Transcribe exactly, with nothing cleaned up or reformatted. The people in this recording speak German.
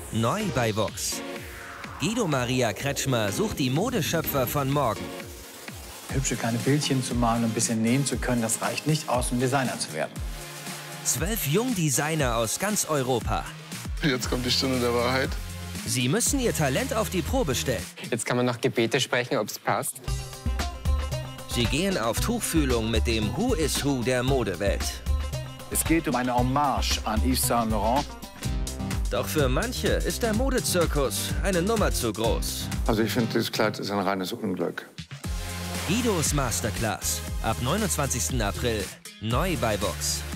Neu bei Vox. Guido Maria Kretschmer sucht die Modeschöpfer von morgen. Hübsche kleine Bildchen zu malen und ein bisschen nähen zu können, das reicht nicht aus, um Designer zu werden. Zwölf Jungdesigner aus ganz Europa. Jetzt kommt die Stunde der Wahrheit. Sie müssen ihr Talent auf die Probe stellen. Jetzt kann man noch Gebete sprechen, ob es passt. Sie gehen auf Tuchfühlung mit dem Who is Who der Modewelt. Es geht um eine Hommage an Yves Saint Laurent. Doch für manche ist der Modezirkus eine Nummer zu groß. Also ich finde, dieses Kleid ist ein reines Unglück. Guidos Masterclass. Ab neunundzwanzigsten April. Neu bei Vox.